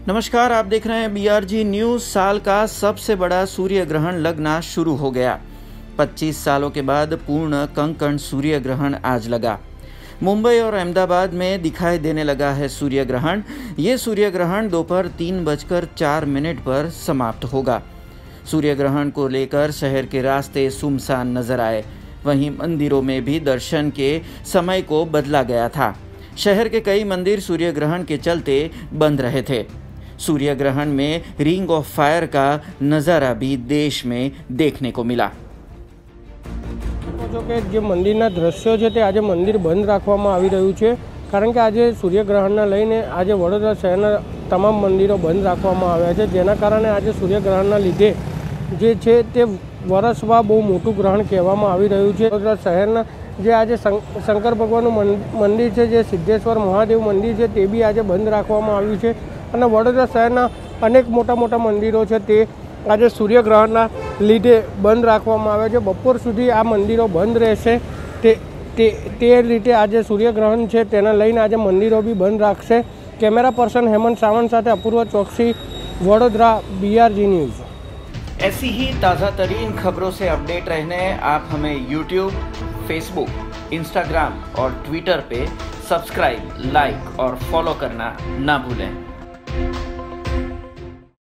नमस्कार, आप देख रहे हैं BRG न्यूज़। साल का सबसे बड़ा सूर्य ग्रहण लगना शुरू हो गया। 25 सालों के बाद पूर्ण कंकण सूर्य ग्रहण आज लगा। मुंबई और अहमदाबाद में दिखाई देने लगा है सूर्य ग्रहण। ये सूर्य ग्रहण दोपहर 3:04 पर समाप्त होगा। सूर्य ग्रहण को लेकर शहर के रास्ते सुनसान नजर आए। वहीं मंदिरों में भी दर्शन के समय को बदला गया था। शहर के कई मंदिर सूर्य ग्रहण के चलते बंद रहे थे। सूर्य ग्रहण में रिंग ऑफ फायर का नजारा भी देश में देखने को मिला। जो कि जे मंदिરના દ્રશ્યો છે તે આજે મંદિર બંધ રાખવામાં આવી રહ્યું છે, કારણ કે આજે સૂર્યગ્રહણને લઈને આજે વડોદરા શહેરના તમામ મંદિરો બંધ રાખવામાં આવ્યા છે, જેના કારણે આજે સૂર્યગ્રહણના લીધે જે છે તે વરસવા બહુ મોટું ગ્રહણ કહેવામાં આવી રહ્યું છે। વડોદરા શહેરના જે આજે શંકર ભગવાનનું મંદિર છે, જે સિદ્ધેશ્વર મહાદેવ મંદિર છે, તે બી આજે બંધ રાખવામાં આવ્યું છે અને વડોદરા શહેરના અનેક મોટા મંદિરો છે તે આજે સૂર્યગ્રહણના લીધે બંધ રાખવામાં આવે છે। બપોર સુધી આ મંદિરો બંધ રહેશે। તે રીતે આજે સૂર્યગ્રહણ છે તેને લઈને આજે મંદિરો બી બંધ રાખશે। કેમેરા પર્સન હેમંત સાવંત સાથે અપૂર્વ ચોકસી, वडोदरा, BRG न्यूज़। ऐसी ही ताज़ा तरीन खबरों से अपडेट रहने आप हमें YouTube, Facebook, Instagram और Twitter पे सब्सक्राइब, लाइक और फॉलो करना ना भूलें।